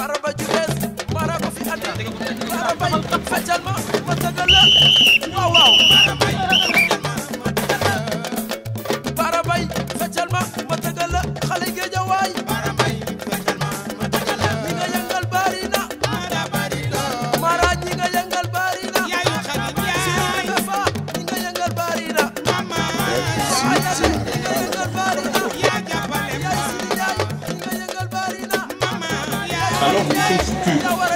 Baraba ju bees Mara ko fi andi Barabay feccal ma tagal la waaw waaw Barabay feccal ma tagal la xale géeja waay Barabay feccal ma tagal la ñi nga yëngal bari na Mara ñi nga yëngal bari na yaay xarit yaay dafa ñi nga yëngal bari na mama ñi nga yëngal bari na yaa jàppale yaay si yaay ñi nga yëngal bari na mama Alors,